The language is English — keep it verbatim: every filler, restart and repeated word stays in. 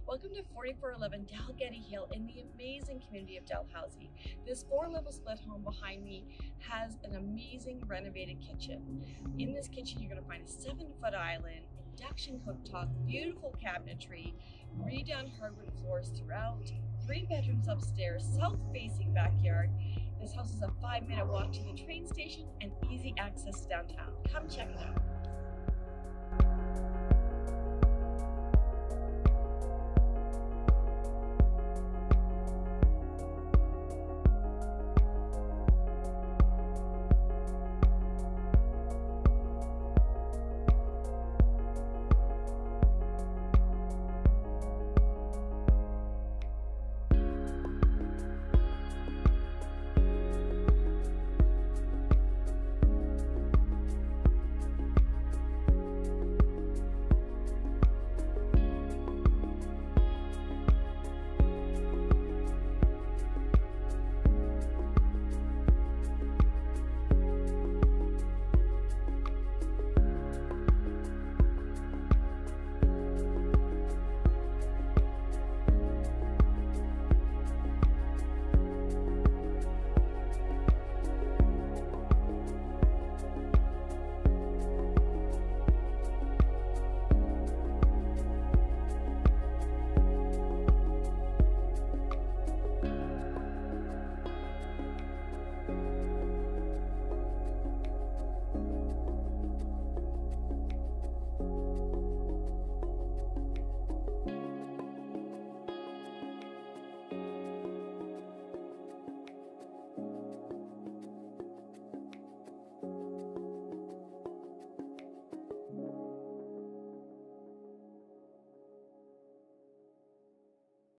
Welcome to forty-four eleven Dalgety Hill in the amazing community of Dalhousie. This four-level split home behind me has an amazing renovated kitchen. In this kitchen, you're going to find a seven-foot island, induction cooktop, beautiful cabinetry, redone hardwood floors throughout, three bedrooms upstairs, south-facing backyard. This house is a five-minute walk to the train station and easy access to downtown. Come check it out.